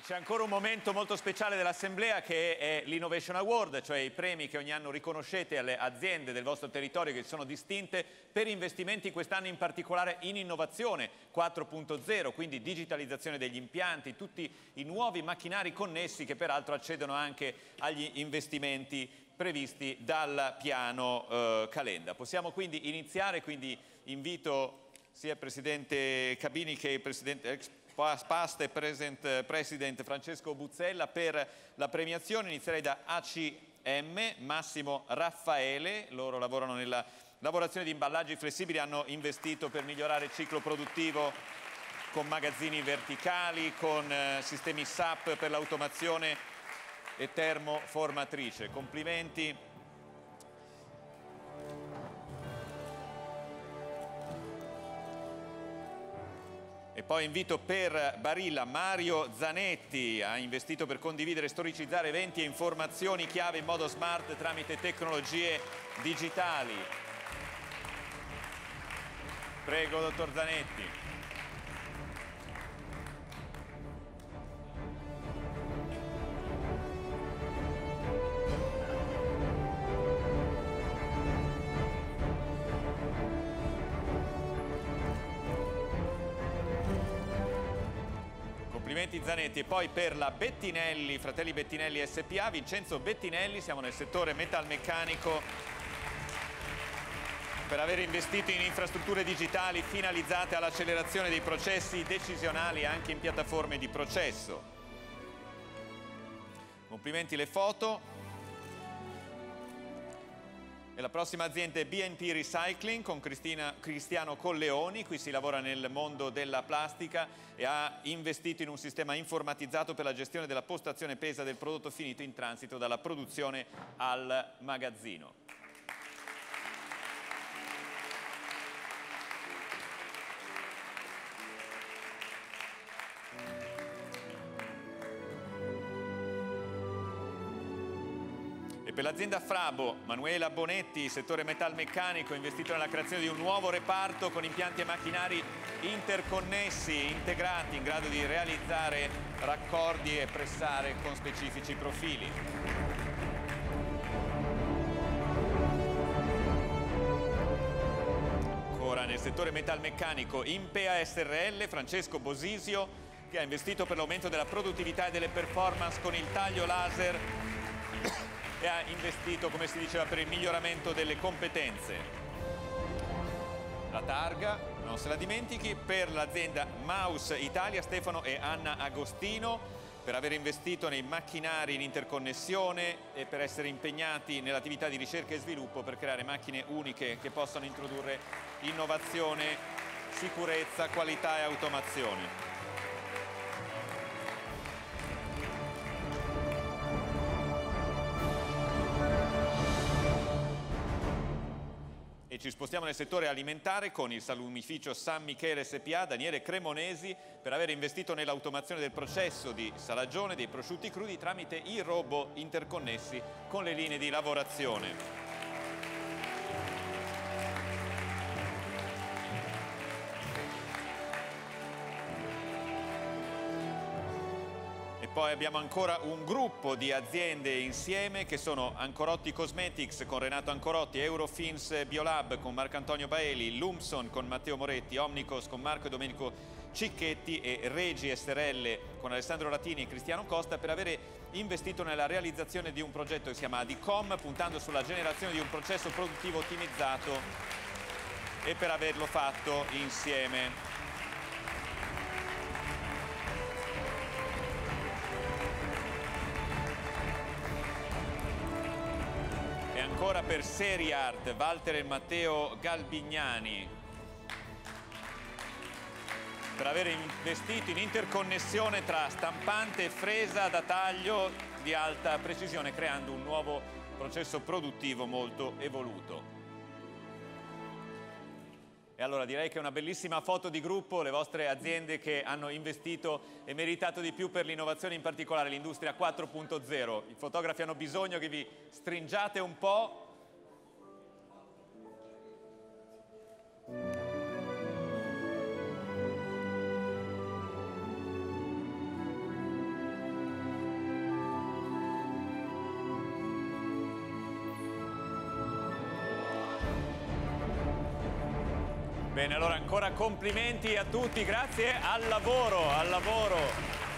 E c'è ancora un momento molto speciale dell'Assemblea che è l'Innovation Award, cioè i premi che ogni anno riconoscete alle aziende del vostro territorio che si sono distinte per investimenti quest'anno in particolare in innovazione 4.0, quindi digitalizzazione degli impianti, tutti i nuovi macchinari connessi che peraltro accedono anche agli investimenti previsti dal piano Calenda. Possiamo quindi iniziare, quindi invito sia il Presidente Cabini che il Presidente Past e President Francesco Buzzella per la premiazione. Inizierei da ACM, Massimo Raffaele, loro lavorano nella lavorazione di imballaggi flessibili, hanno investito per migliorare il ciclo produttivo con magazzini verticali, con sistemi SAP per l'automazione e termoformatrice. Complimenti. E poi invito per Barilla Mario Zanetti, ha investito per condividere e storicizzare eventi e informazioni chiave in modo smart tramite tecnologie digitali. Prego, dottor Zanetti. Complimenti Zanetti. E poi per la Bettinelli, Fratelli Bettinelli SPA, Vincenzo Bettinelli, siamo nel settore metalmeccanico, per aver investito in infrastrutture digitali finalizzate all'accelerazione dei processi decisionali anche in piattaforme di processo. Complimenti le foto. E la prossima azienda è BNP Recycling con Cristiano Colleoni, qui si lavora nel mondo della plastica e ha investito in un sistema informatizzato per la gestione della postazione pesa del prodotto finito in transito dalla produzione al magazzino. E per l'azienda Frabo, Manuela Bonetti, settore metalmeccanico, investito nella creazione di un nuovo reparto con impianti e macchinari interconnessi, integrati, in grado di realizzare raccordi e pressare con specifici profili. Ancora nel settore metalmeccanico, Impea SRL, Francesco Bosisio, che ha investito per l'aumento della produttività e delle performance con il taglio laser e ha investito, come si diceva, per il miglioramento delle competenze. La targa, non se la dimentichi, per l'azienda Maus Italia, Stefano e Anna Agostino, per aver investito nei macchinari in interconnessione e per essere impegnati nell'attività di ricerca e sviluppo per creare macchine uniche che possano introdurre innovazione, sicurezza, qualità e automazione. E ci spostiamo nel settore alimentare con il salumificio San Michele SPA, Daniele Cremonesi, per aver investito nell'automazione del processo di salagione dei prosciutti crudi tramite i robot interconnessi con le linee di lavorazione. Poi abbiamo ancora un gruppo di aziende insieme che sono Ancorotti Cosmetics con Renato Ancorotti, Eurofins Biolab con Marco Antonio Baeli, Lumpson con Matteo Moretti, Omnicos con Marco e Domenico Cicchetti e Regi SRL con Alessandro Latini e Cristiano Costa, per avere investito nella realizzazione di un progetto che si chiama Adicom, puntando sulla generazione di un processo produttivo ottimizzato, e per averlo fatto insieme. Ancora per Seriart, Walter e Matteo Galbignani, per aver investito in interconnessione tra stampante e fresa da taglio di alta precisione, creando un nuovo processo produttivo molto evoluto. E allora direi che è una bellissima foto di gruppo, le vostre aziende che hanno investito e meritato di più per l'innovazione, in particolare l'industria 4.0. I fotografi hanno bisogno che vi stringiate un po'. Bene, allora ancora complimenti a tutti, grazie, al lavoro, al lavoro.